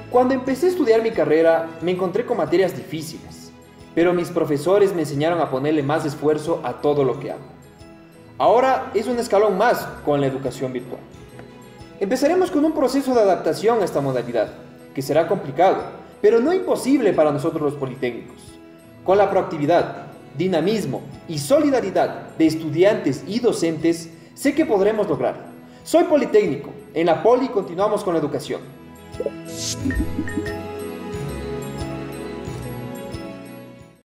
Cuando empecé a estudiar mi carrera, me encontré con materias difíciles, pero mis profesores me enseñaron a ponerle más esfuerzo a todo lo que hago. Ahora es un escalón más con la educación virtual. Empezaremos con un proceso de adaptación a esta modalidad, que será complicado, pero no imposible para nosotros los politécnicos. Con la proactividad, dinamismo y solidaridad de estudiantes y docentes, sé que podremos lograrlo. Soy Politécnico. En la Poli continuamos con la educación.